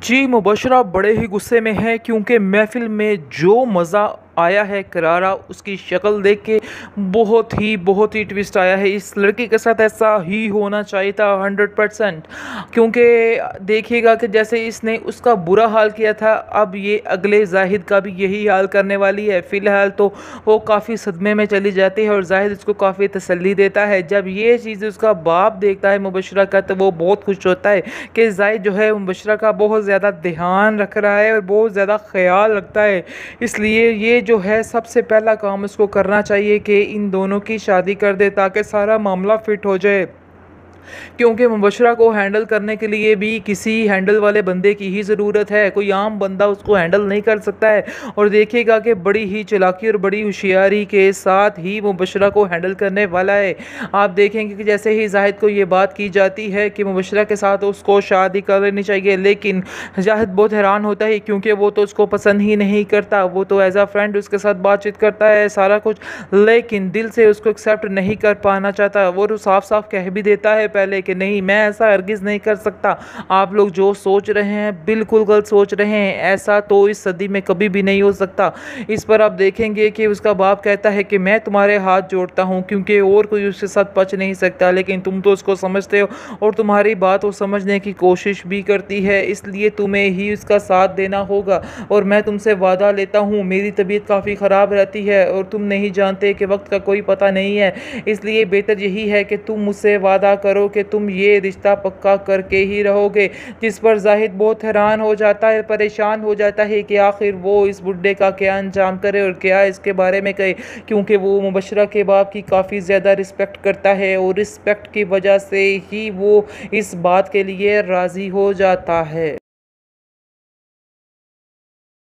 जी, मुबशरा बड़े ही गुस्से में है क्योंकि महफ़िल में जो मज़ा आया है करारा उसकी शक्ल देख के बहुत ही ट्विस्ट आया है। इस लड़की के साथ ऐसा ही होना चाहिए था 100%। क्योंकि देखिएगा कि जैसे इसने उसका बुरा हाल किया था, अब ये अगले ज़ाहिद का भी यही हाल करने वाली है। फ़िलहाल तो वो काफ़ी सदमे में चली जाती है और ज़ाहिद इसको काफ़ी तसल्ली देता है। जब ये चीज़ उसका बाप देखता है मुबशरा का, तो वो बहुत खुश होता है कि ज़ाहिद जो है मुबशरा का बहुत ज़्यादा ध्यान रख रहा है और बहुत ज़्यादा ख़्याल रखता है। इसलिए ये जो है सबसे पहला काम उसको करना चाहिए कि इन दोनों की शादी कर दे ताकि सारा मामला फिट हो जाए। क्योंकि मुबशरा को हैंडल करने के लिए भी किसी हैंडल वाले बंदे की ही ज़रूरत है, कोई आम बंदा उसको हैंडल नहीं कर सकता है। और देखिएगा कि बड़ी ही चालाकी और बड़ी होशियारी के साथ ही मुबशरा को हैंडल करने वाला है। आप देखेंगे कि जैसे ही ज़ाहिद को ये बात की जाती है कि मुबशरा के साथ उसको शादी कर लेनी चाहिए, लेकिन ज़ाहिद बहुत हैरान होता है क्योंकि वो तो उसको पसंद ही नहीं करता। वो तो एज़ अ फ्रेंड उसके साथ बातचीत करता है सारा कुछ, लेकिन दिल से उसको एक्सेप्ट नहीं कर पाना चाहता। वो तो साफ साफ कह भी देता है पहले कि नहीं, मैं ऐसा हरगिज़ नहीं कर सकता। आप लोग जो सोच रहे हैं बिल्कुल गलत सोच रहे हैं, ऐसा तो इस सदी में कभी भी नहीं हो सकता। इस पर आप देखेंगे कि उसका बाप कहता है कि मैं तुम्हारे हाथ जोड़ता हूँ क्योंकि और कोई उसके साथ पच नहीं सकता, लेकिन तुम तो उसको समझते हो और तुम्हारी बात वो समझने की कोशिश भी करती है, इसलिए तुम्हें ही उसका साथ देना होगा। और मैं तुमसे वादा लेता हूँ, मेरी तबीयत काफ़ी ख़राब रहती है और तुम नहीं जानते कि वक्त का कोई पता नहीं है, इसलिए बेहतर यही है कि तुम मुझसे वादा करो कि तुम ये रिश्ता पक्का करके ही रहोगे। जिस पर ज़ाहिद बहुत हैरान हो जाता है, परेशान हो जाता है कि आखिर वो इस बुड्ढे का क्या अंजाम करे और क्या इसके बारे में कहे, क्योंकि वो मुबशरा के बाप की काफ़ी ज़्यादा रिस्पेक्ट करता है और रिस्पेक्ट की वजह से ही वो इस बात के लिए राज़ी हो जाता है।